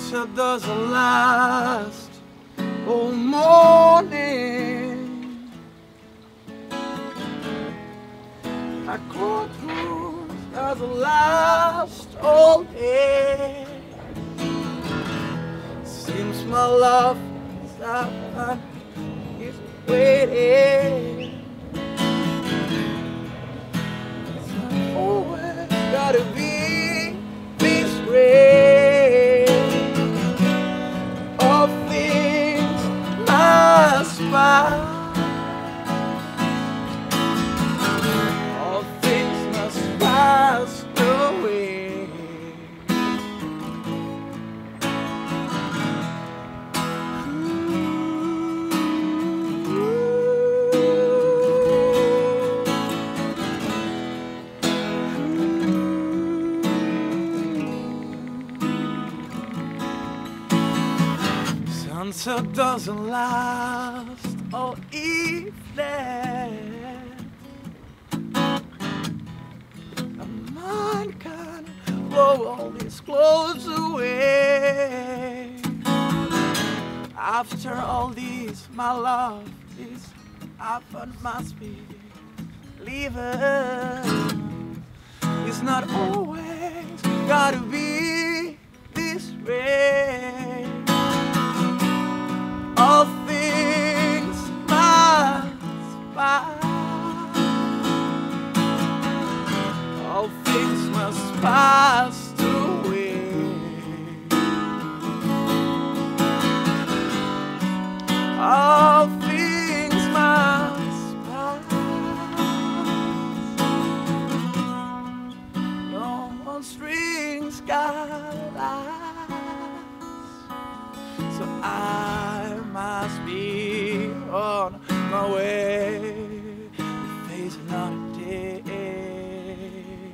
sunset doesn't last all morning. A courtroom doesn't last all day. Seems my love is up and is waiting. It's not always gotta be this way. All things must pass. All things must pass away. Sunset doesn't last all evening. A mind can blow all these clothes away. After all these, my love is up and must be leaving. It's not always gotta be this way. All things must pass. All things must pass away. All things must pass. No one strings gotta last. So I must be on my way, face another day.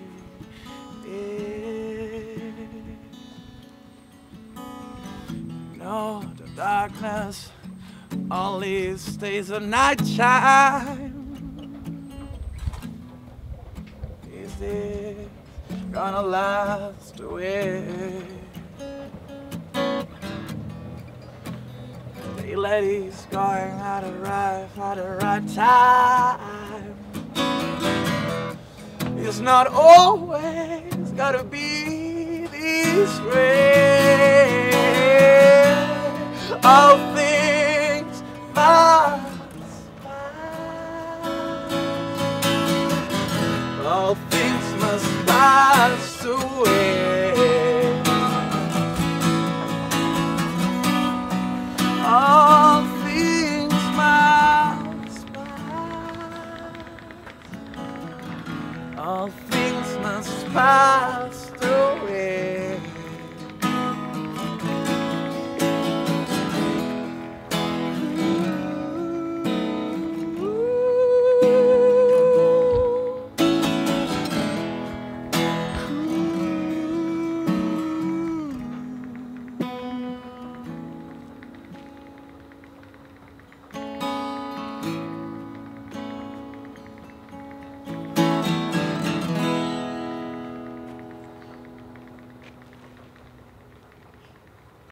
No, the darkness only stays at night time. Is this gonna last away? Ladies going out to arrive at the right time. It's not always gotta be this way. All things must pass. All things must pass away.